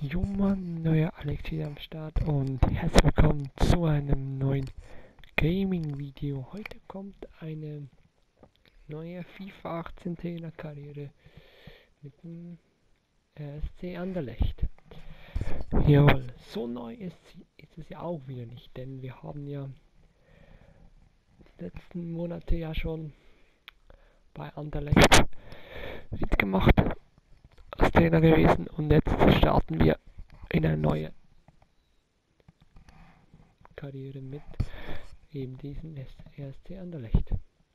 Jo Mann, neuer Alex hier am Start und herzlich willkommen zu einem neuen Gaming-Video. Heute kommt eine neue FIFA 18 Trainerkarriere mit dem RSC Anderlecht. Jawohl, so neu ist es ja auch wieder nicht, denn wir haben ja die letzten Monate ja schon bei Anderlecht mitgemacht als Trainer gewesen und jetzt starten wir in eine neue Karriere mit eben diesen RSC Anderlecht.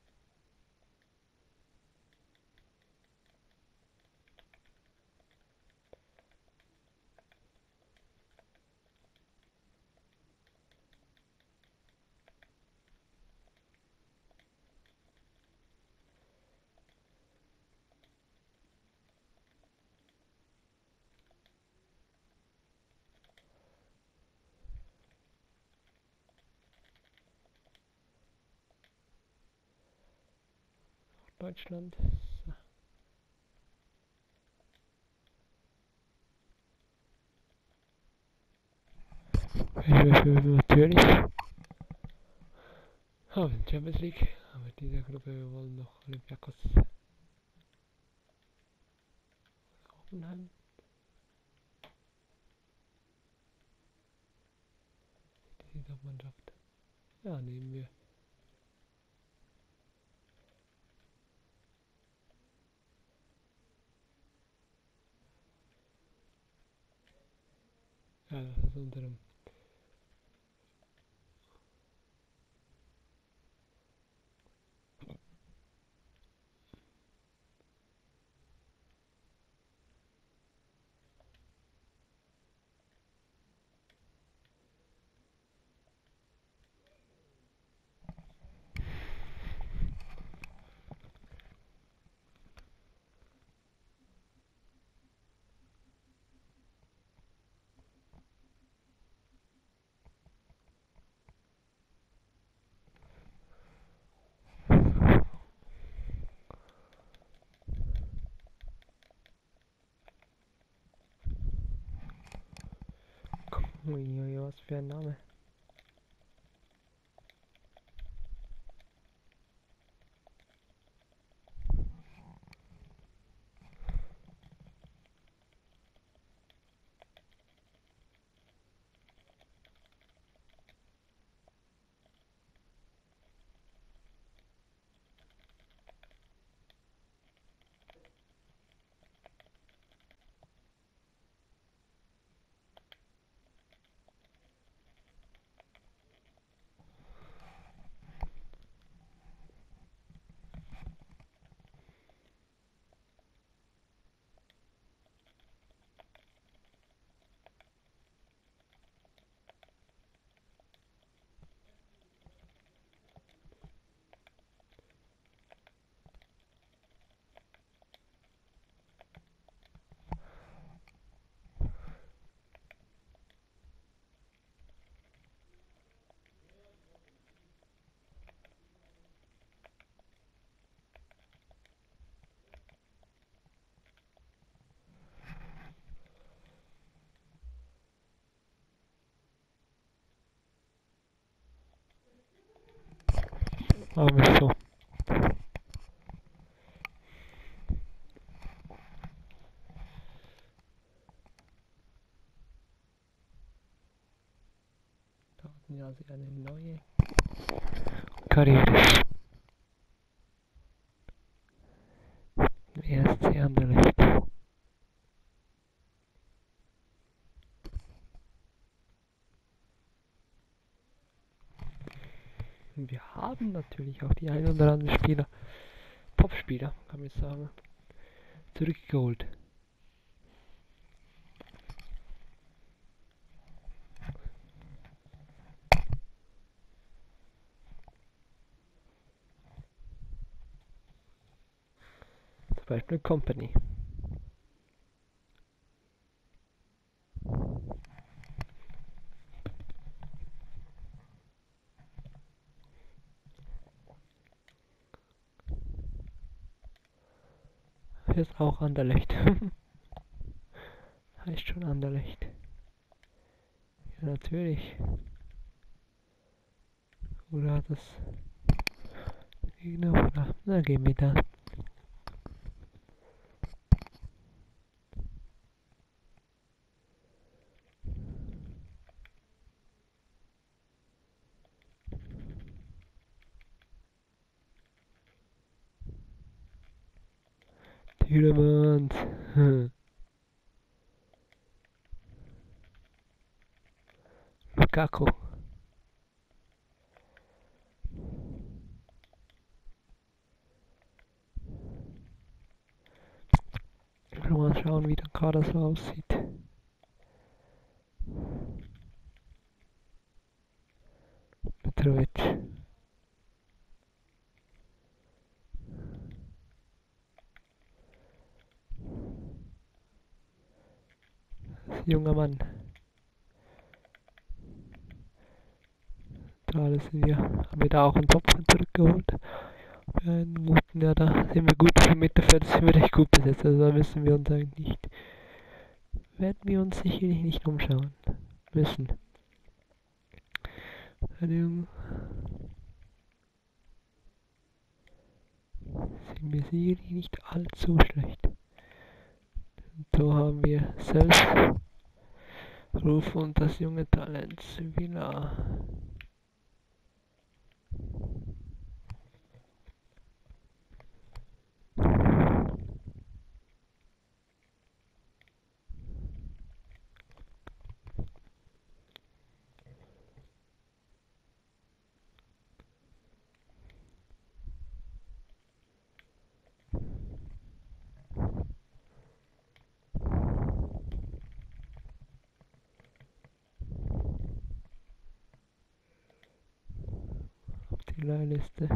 Deutschland. Natürlich haben wir Champions League, aber diese Gruppe wir wollen noch Olympiakos Hoffenheim. Die Top-Mannschaft. Ja, nehmen wir. Ja, das ist unserem. Uiuiui, was für ein Name. Machen wir so. Da hatten wir also eine neue Karriere. RSC Anderlecht. Wir haben natürlich auch die ein oder anderen Spieler, Topspieler, kann man sagen, zurückgeholt. Zum Beispiel Company. Ist auch Anderlecht. Heißt schon Anderlecht. Ja, natürlich. Oder hat das Gegner oder? Na, gehen wir da. Tiedemanns. Lukaku. Mal schauen, wie der Kader so aussieht. Petrovic. Das ist ein junger Mann. Da sind wir. Haben wir da auch einen Topf zurückgeholt. Einen guten, ja, da sind wir gut im Mittelfeld, sind wir recht gut besetzt. Also da müssen wir uns eigentlich nicht. Werden wir uns sicherlich nicht umschauen müssen. Sind wir sicherlich nicht allzu schlecht. Und so haben wir Selbstruf und das junge Talent Sevilla. Die Leihliste.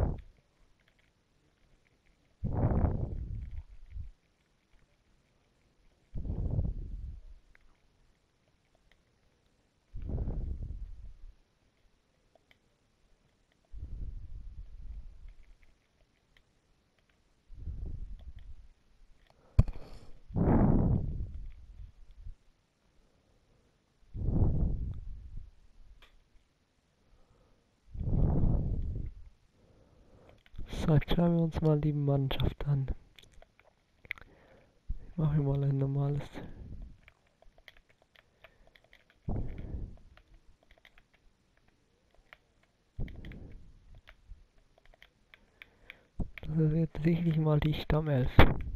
So, jetzt schauen wir uns mal die Mannschaft an. Ich mache mal ein normales. Das ist jetzt sicherlich mal die Stammelf.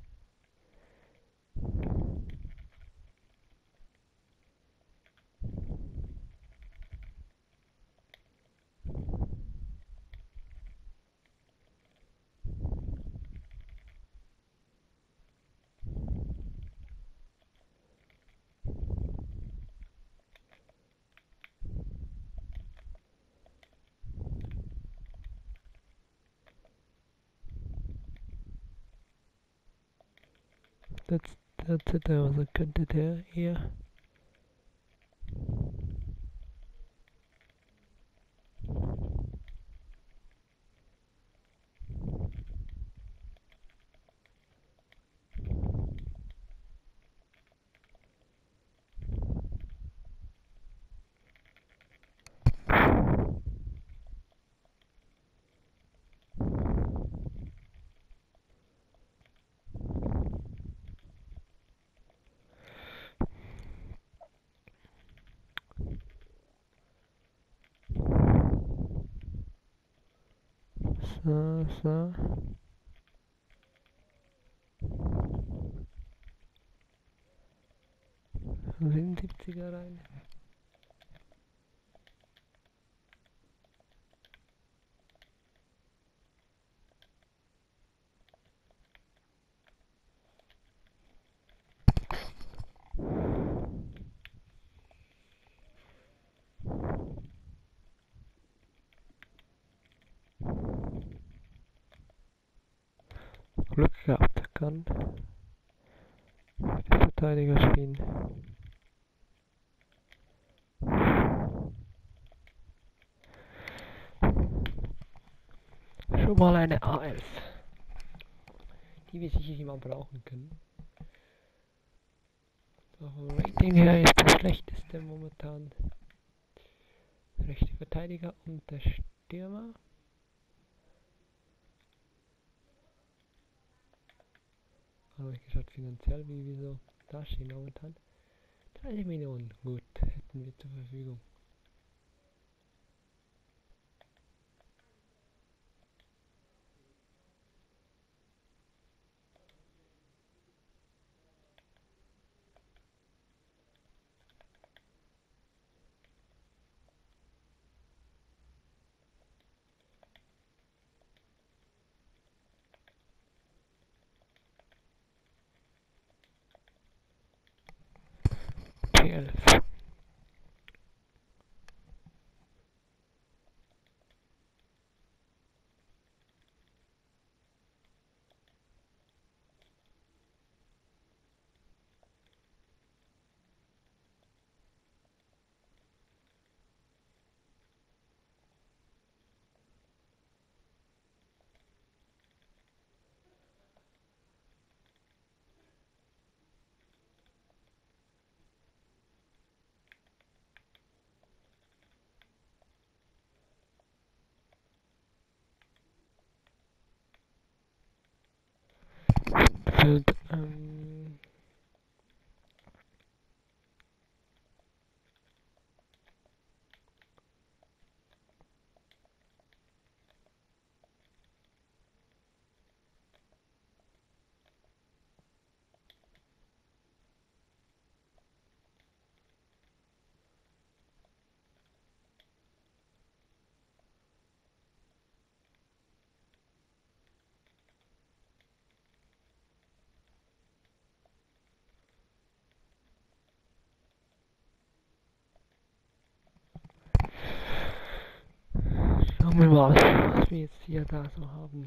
Also könnte der eher. So. 77er rein. Glück gehabt, kann der Verteidiger spielen. Schon mal eine A11, die wir sicherlich mal brauchen können. Auch im Rating her ist der schlechteste momentan rechte Verteidiger und der Stürmer. Habe ich geschaut finanziell, wie wir so dastehen momentan. 30 Millionen, gut, hätten wir zur Verfügung. P11. Feld, schauen wir mal, was wir jetzt hier da so haben.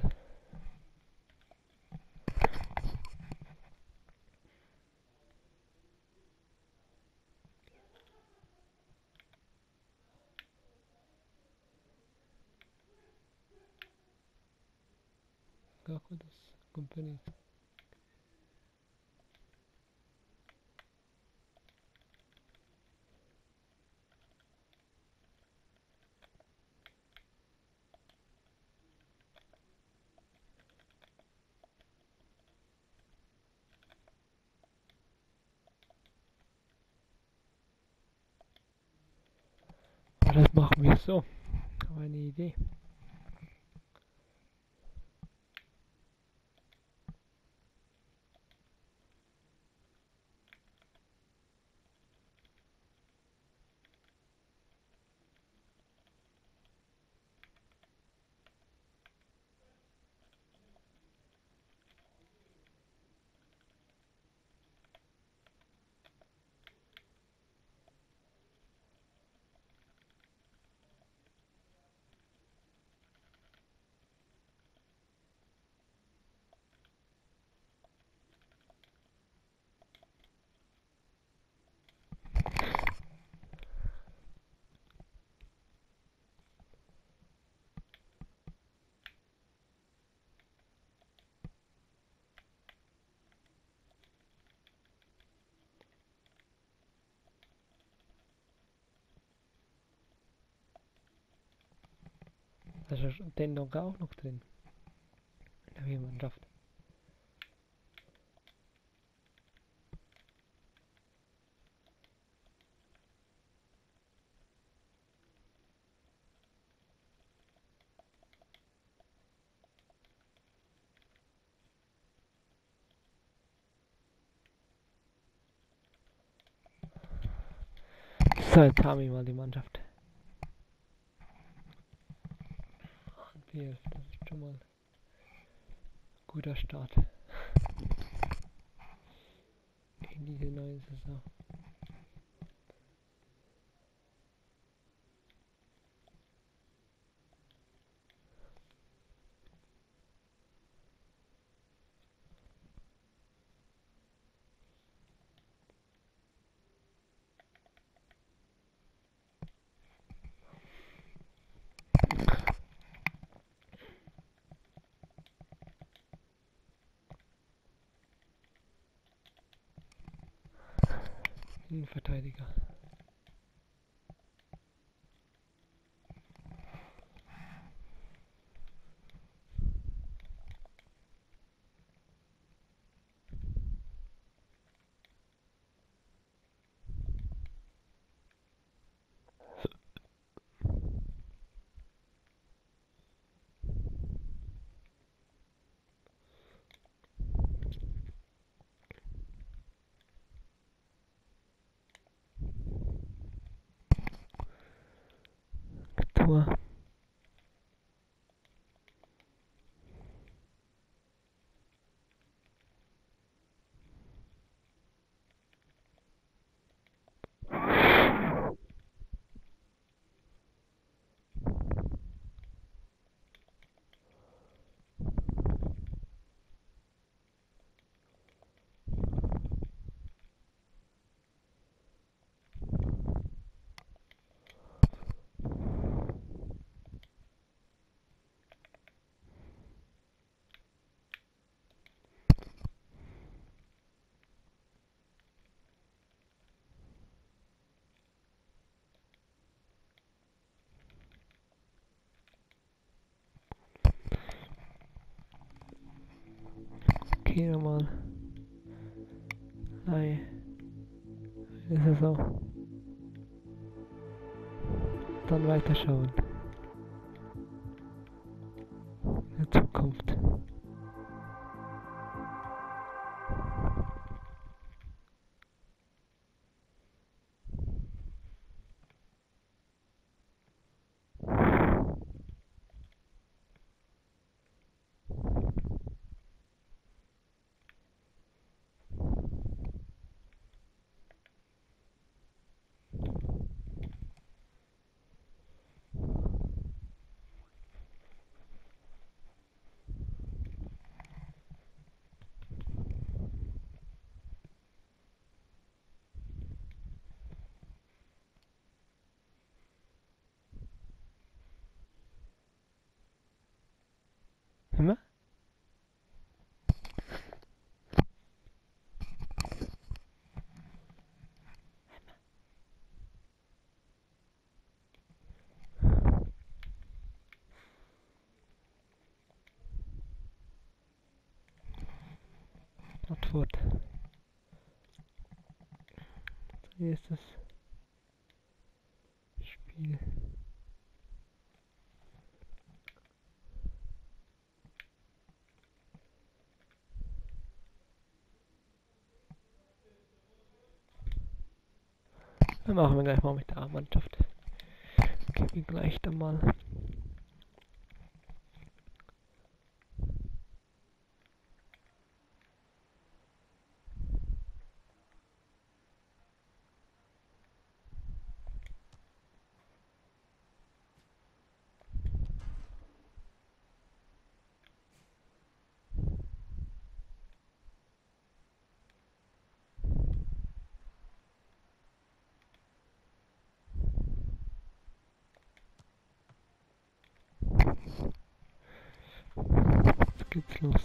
Gaku, das Company. Aber das machen wir so. Aber eine Idee. Da ist den noch auch noch drin. In der Mannschaft. So, jetzt haben wir mal die Mannschaft. PF, das ist schon mal ein guter Start in diese neue Saison. Innenverteidiger. Tor. Okay, nochmal. Nein. Ist es so. Dann weiterschauen. In der Zukunft. Immer? Antwort. Hier ist das Spiel. Dann machen wir gleich mal mit der A-Mannschaft. Gib mir gleich dann mal. Jetzt geht's los.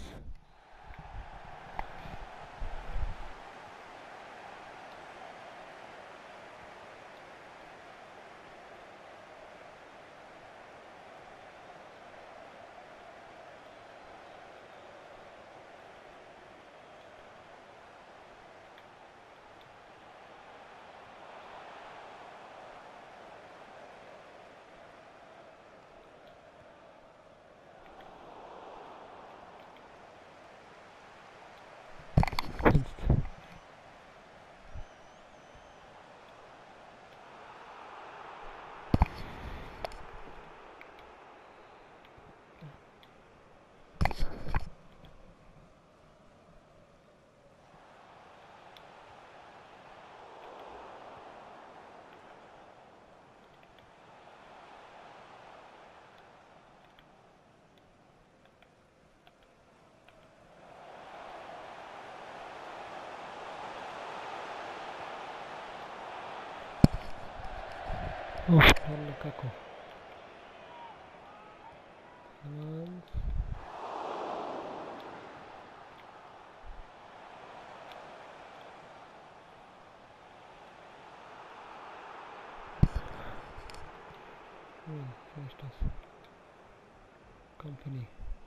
Jetzt. Oh, Lukaku. Und Nein, wo ist das? Company.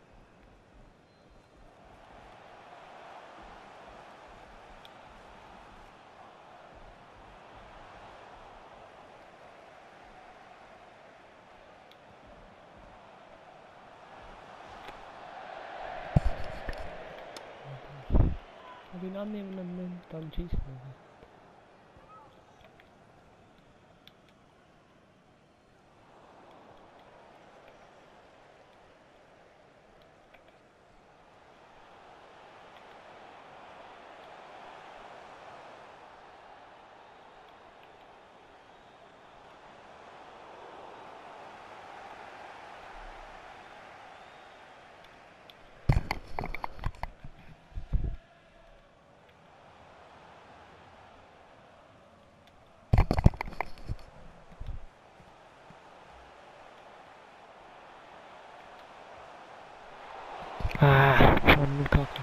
Ich ihn annehmen und dann schießen. Oder? Ah, schon Kacke.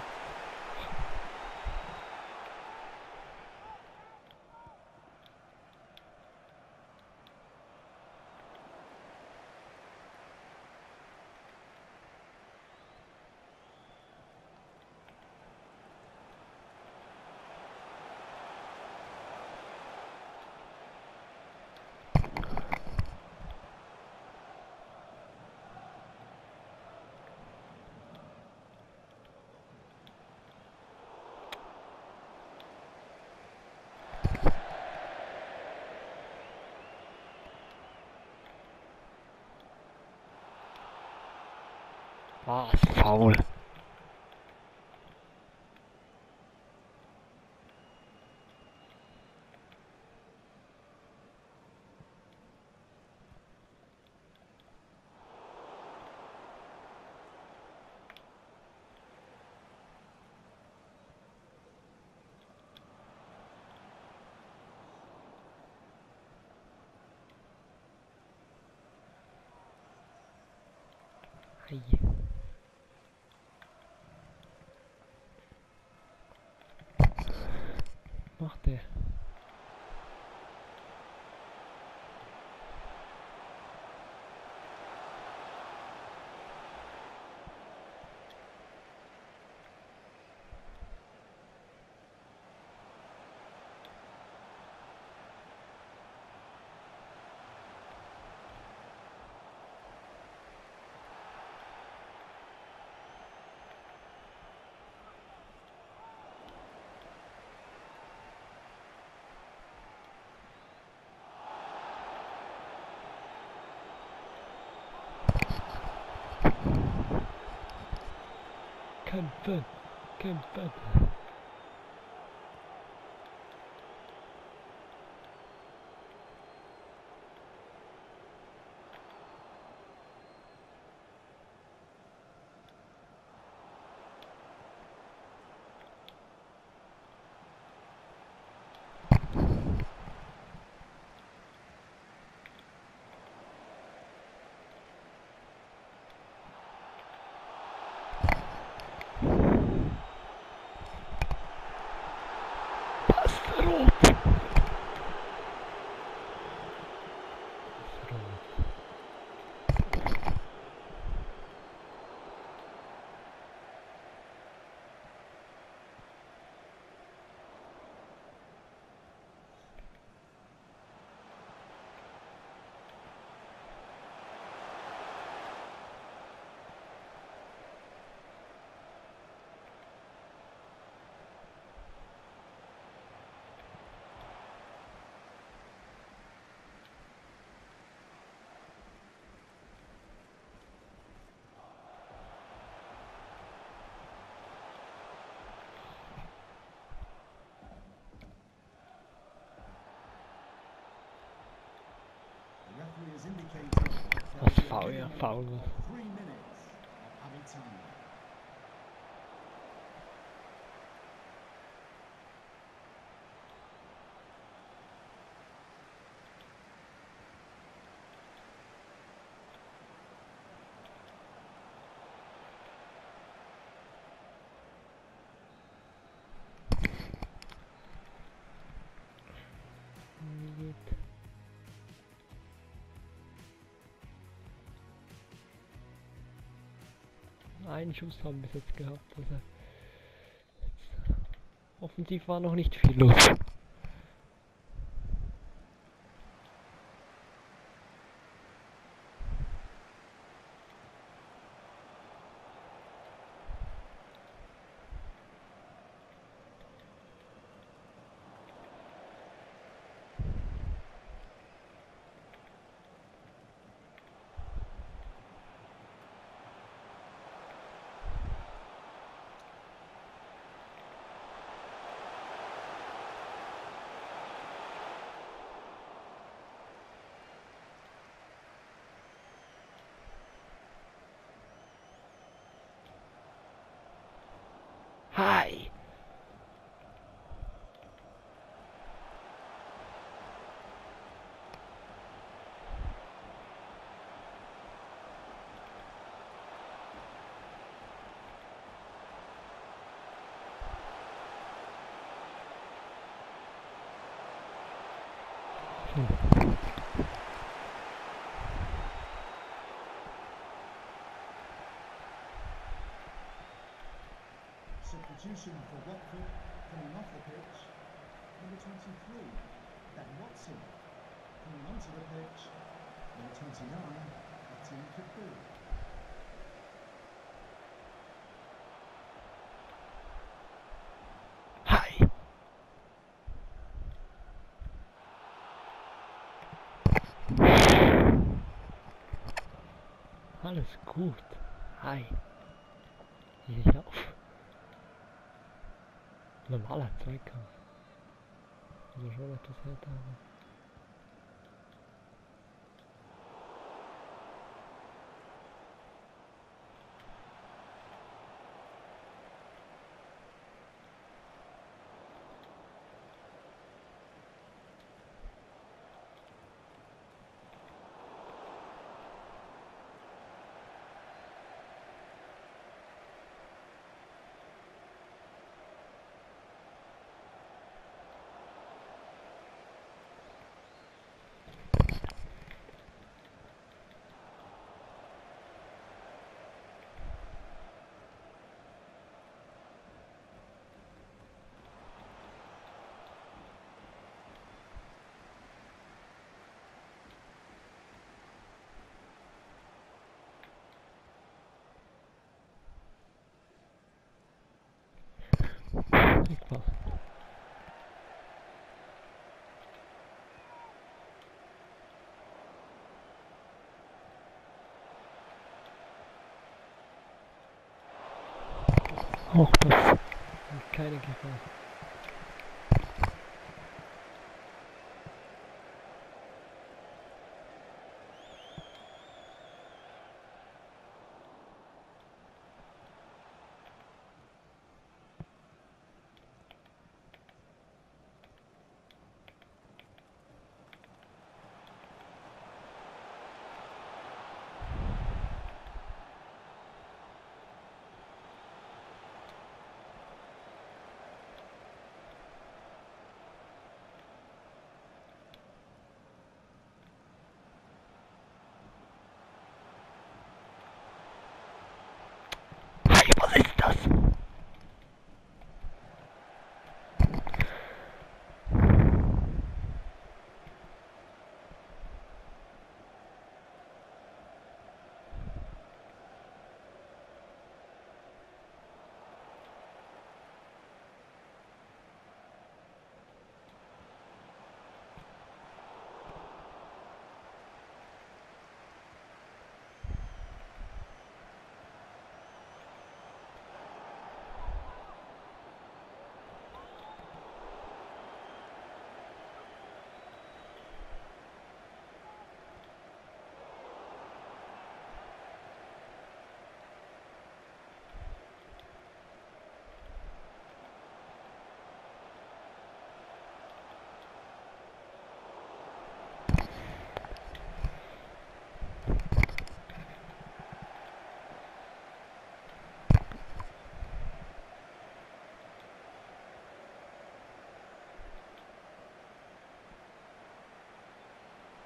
Was? Faul. Hey. Macht der? Kämpfen! Kämpfen! Was für Rot! Rot. Was faul, ja, faul. Wie geht? Einen Schuss haben wir jetzt gehabt. Also jetzt, offensiv war noch nicht viel los. Hi! Substitution for Watford, coming off the pitch, number 23, Ben Watson. Coming onto the pitch, number 29, Atim Cafu. Hi! Alles gut. Hi. Hier ich auf. Normaler Zweikampf. Also schon etwas härter, aber. Super. Auch das. Keine Gefahr. Hi, was ist das?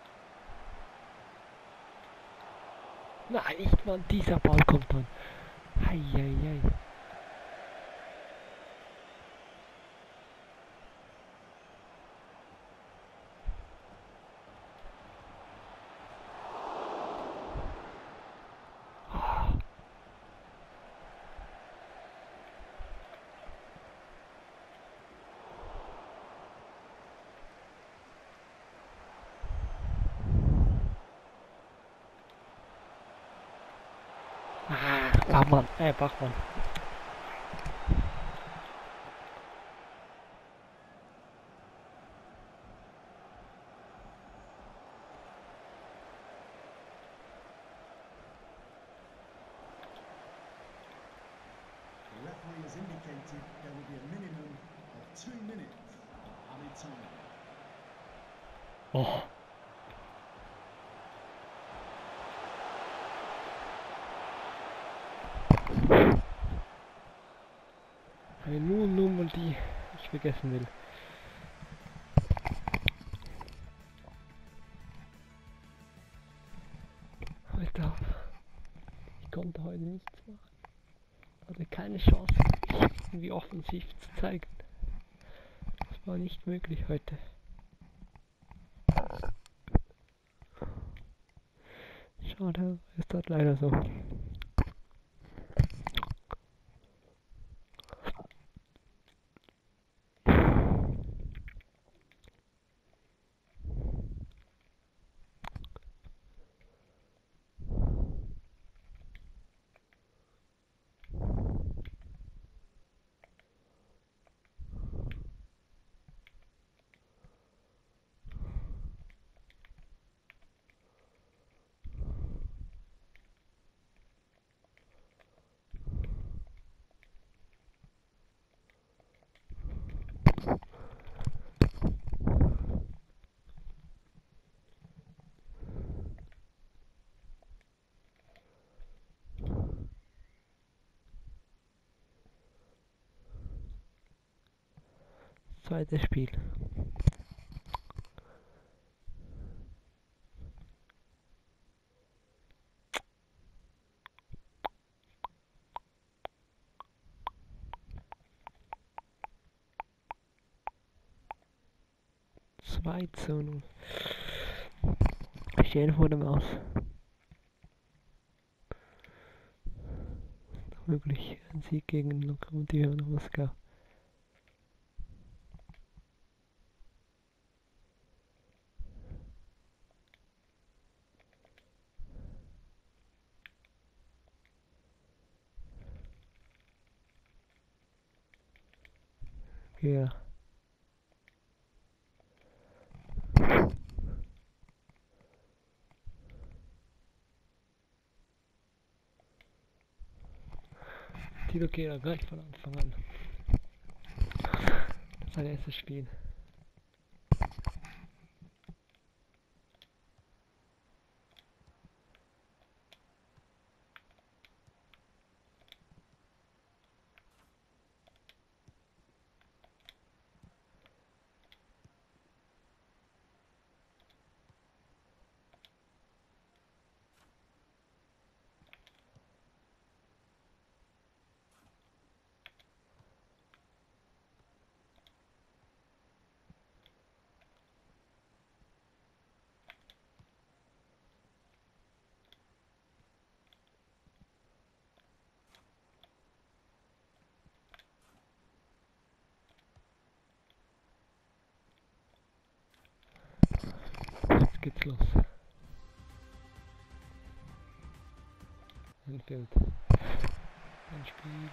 Nein, nicht mal dieser Ball kommt dann. Eieiei. Bachmann, Bachmann. The referee has indicated there will be a minimum of 2 minutes of added time. Oh. Eine Nummer, die ich vergessen will. Alter, ich konnte heute nichts machen. Hatte keine Chance, mich irgendwie offensiv zu zeigen. Das war nicht möglich heute. Schade, ist das leider so. Zweites Spiel. Zwei zu 0. Stehen vor dem Aus. Möglich ein Sieg gegen Lokomotive Moskau. Ja. Tilo Kehrer gleich von Anfang an. Sein erstes Spiel. Jetzt geht's los. Enfield. Ein Spiel.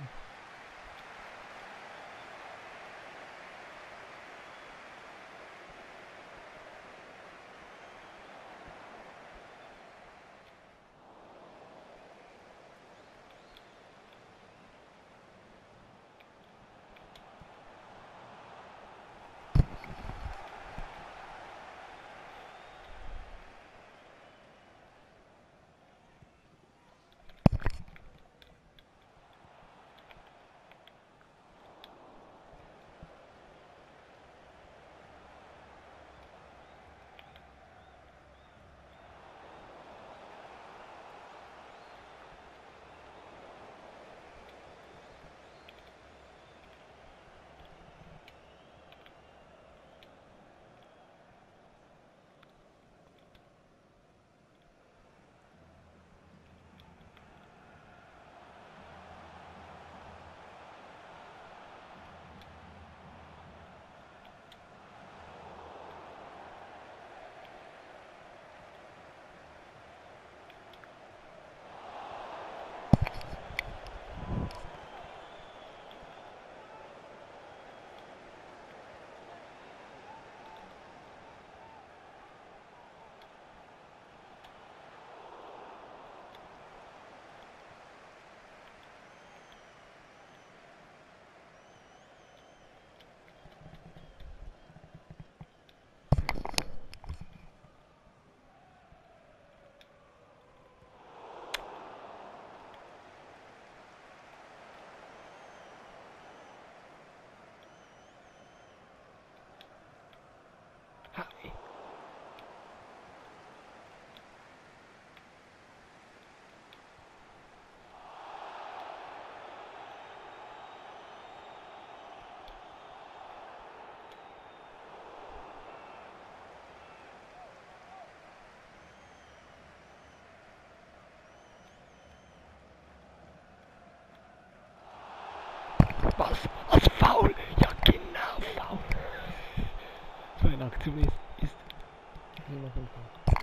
Was? Als faul? Ja genau, faul. So eine Aktion ist immer so ein Faul.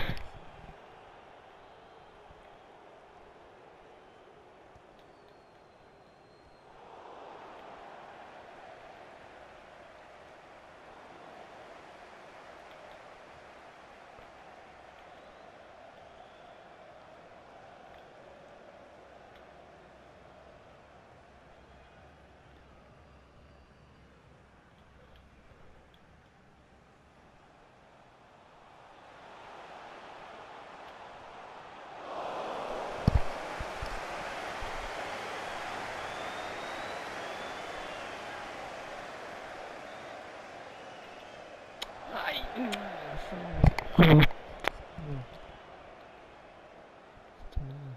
Nein! So. Ja. Ist zu nah.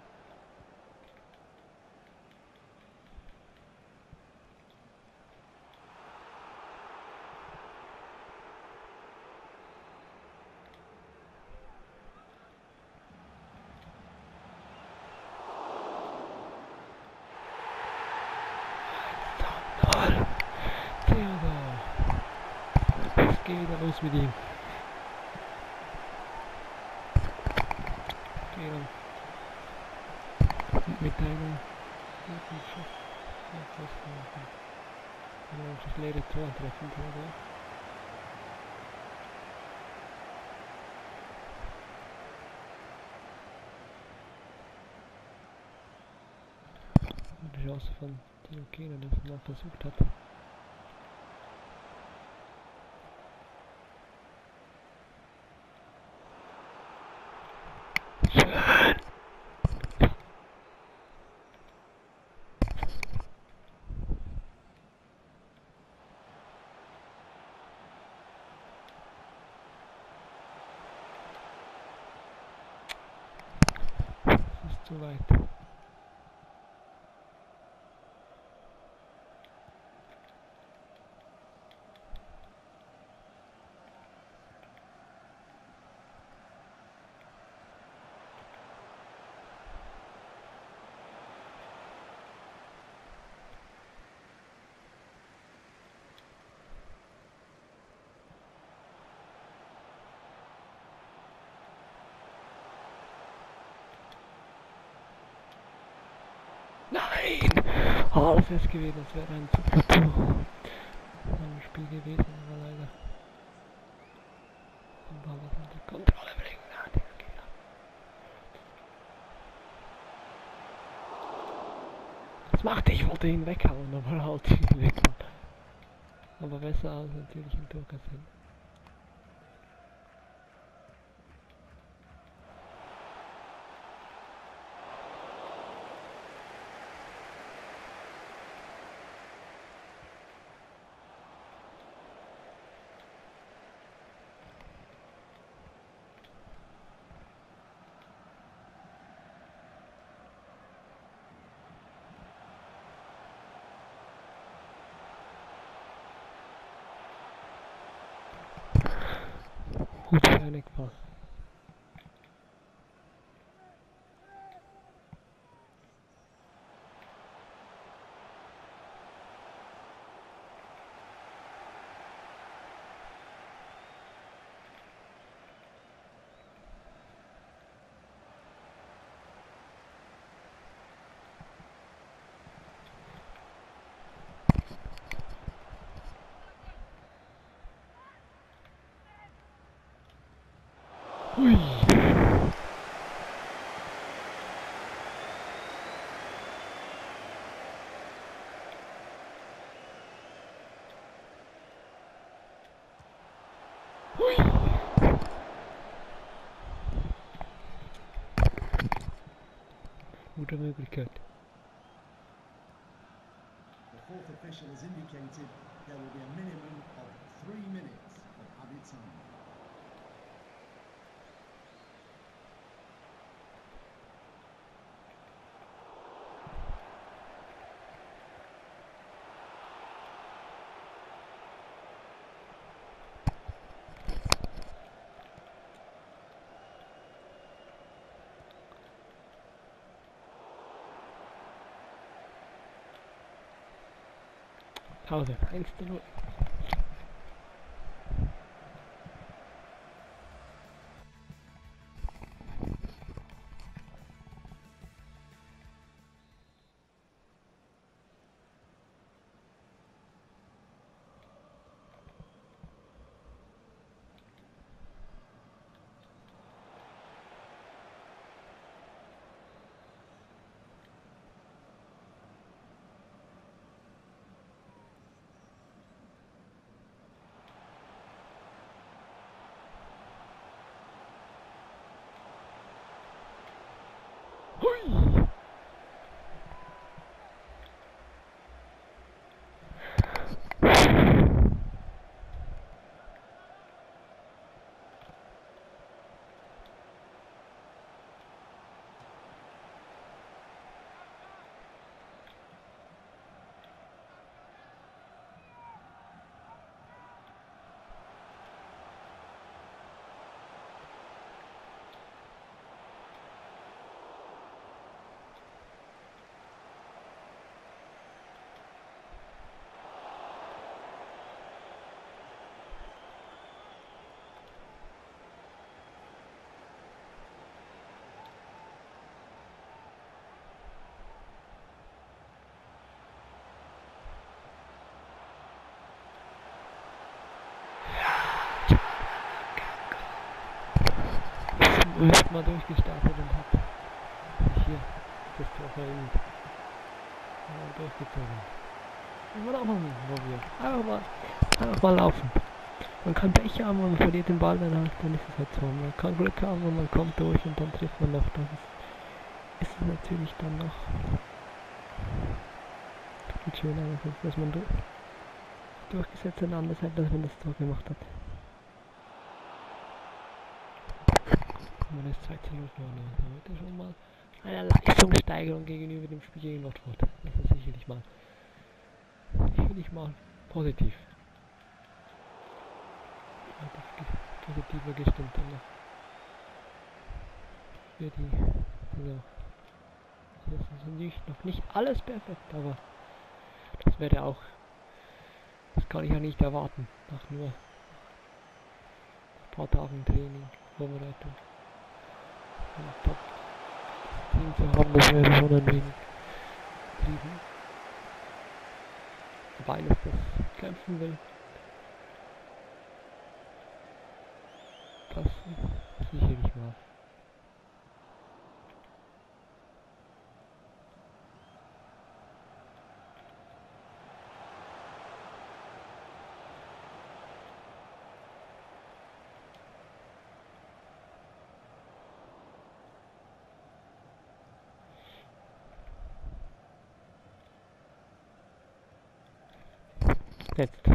Toll! Theodor! Was geht da los mit ihm? Geh dann mit deinem guten Schuss. Das leere Tor treffen, Theodor. Die Chance von Tino Kehner, der es mal versucht hat. Schön! Das ist zu weit. Nein! Oh, das wäre gewesen, das wäre ein super Tor. Ein Spiel gewesen, aber leider. Den Ball nicht unter Kontrolle bringen. Ah, der geht ab. Was macht er? Ich wollte ihn weghauen, aber halt ihn weg. Aber besser als natürlich ein Tor kassieren. Gut für einen Eckball. Hui! Hui! Gute Möglichkeit. The fourth official has indicated there will be a minimum of 3 minutes of added time. Pause. 1:0. Hui! Zum ersten Mal durchgestartet und hat sich hier das Tor verhindert. Durchgezogen. Und man auch mal probieren. Einfach mal laufen. Man kann Pech haben und man verliert den Ball, dann ist es halt so. Man kann Glück haben und man kommt durch und dann trifft man noch. Das ist es natürlich dann noch viel schöner, dass man durchgesetzt hat, anders hat, dass man das Tor gemacht hat. Man ist 2:0 vorne. Das ist schon mal eine Leistungssteigerung gegenüber dem Spiel gegen Watford. Das ist sicherlich mal positiv. Positiver gestimmt dann noch für die Saison. Das ist noch nicht alles perfekt, aber das wäre auch, das kann ich ja nicht erwarten, nach nur ein paar Tagen Training, Vorbereitung. Und das Team zu haben, das wäre schon ein wenig getrieben. Aber eines, das kämpfen will, das sicherlich mal. Jetzt.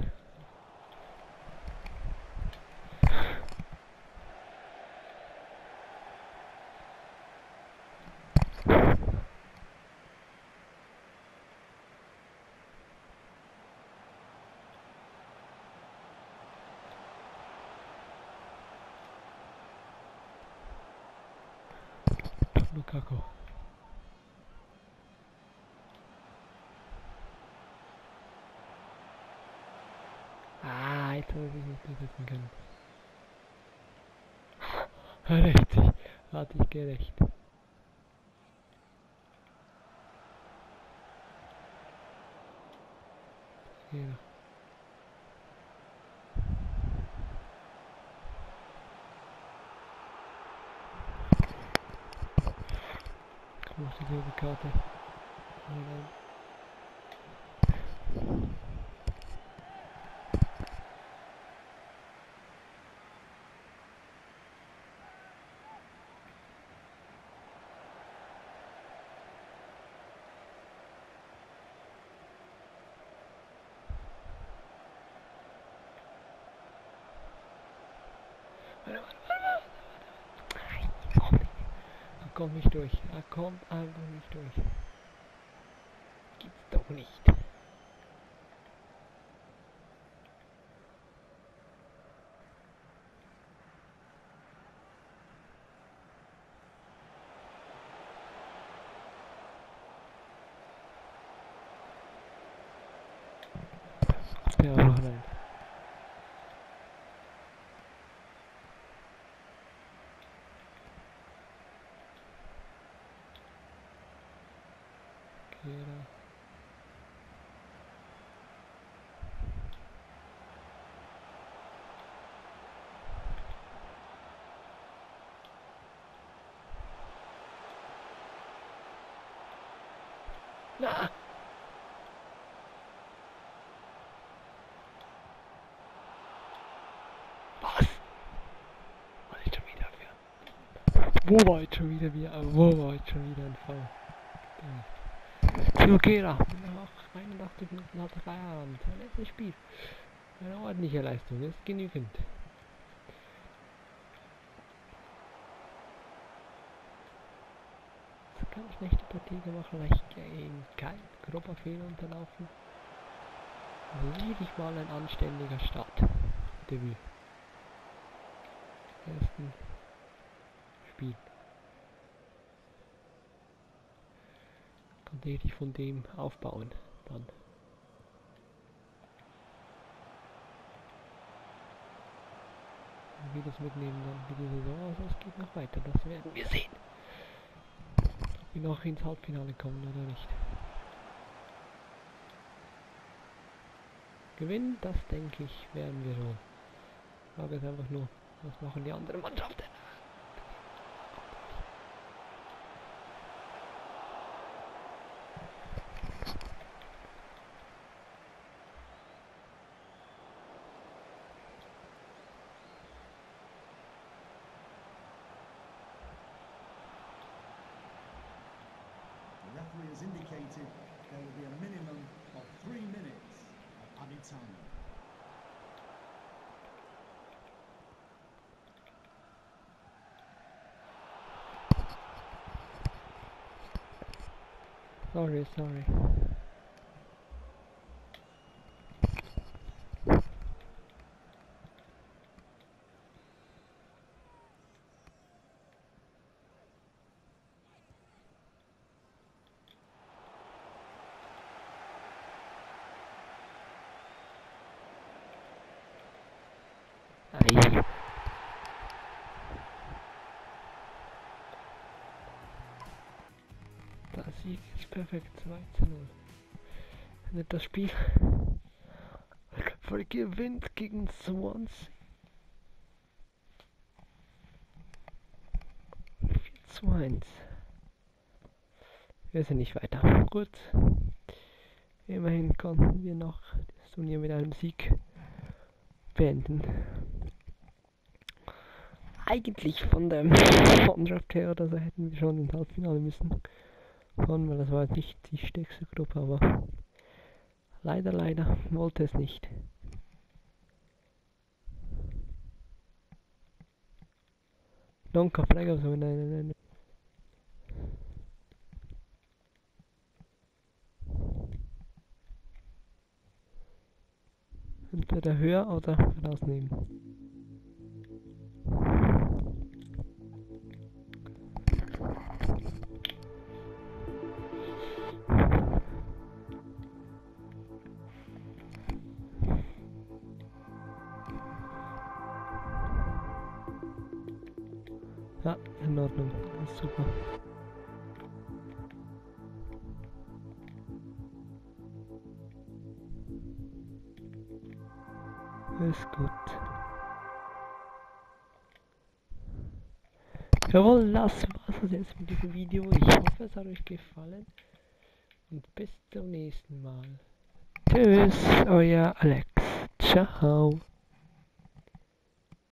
Lukaku. Jetzt habe ich mich nicht durchsetzen können. Richtig, hatte ich gerecht. Ja. Große gelbe Karte. Er kommt nicht durch. Er kommt einfach nicht durch. Gibt's doch nicht. der einfach rein. Kehrer. Na! Was? War ich schon wieder für? Wo war ich schon wieder ein Fall? Timo Kehrer, nach 81 Minuten hat er Feierabend. Sein letztes Spiel. Eine ordentliche Leistung, ist genügend. Das ist keine schlechte Partie gemacht, vielleicht kein grober Fehler unterlaufen. Also wirklich mal ein anständiger Start. Debüt. Ersten Spiel. Konnte ich von dem aufbauen dann. Wie das mitnehmen dann, wie die Saison aussieht, es geht noch weiter, das werden wir sehen. Ob wir noch ins Halbfinale kommen oder nicht. Gewinnen, das denke ich, werden wir schon. Die Frage ist einfach nur, was machen die anderen Mannschaften? The referee has indicated there will be a minimum of 3 minutes of added time. Sorry. Ei. Der Sieg ist perfekt, 2:0. Nicht das Spiel voll gewinnt gegen Swansea. 4:1. Wir sind nicht weiter. Gut. Immerhin konnten wir noch das Turnier mit einem Sieg beenden. Eigentlich von der Draft her oder so hätten wir schon ins Halbfinale müssen. Weil das war nicht die stärkste Gruppe, aber leider wollte es nicht. Donka, prego, so nein. Entweder höher oder rausnehmen. Ja, in Ordnung. Das ist super. Ist gut. Jawohl, das war's jetzt mit diesem Video. Ich hoffe, es hat euch gefallen. Und bis zum nächsten Mal. Tschüss, euer Alex. Ciao.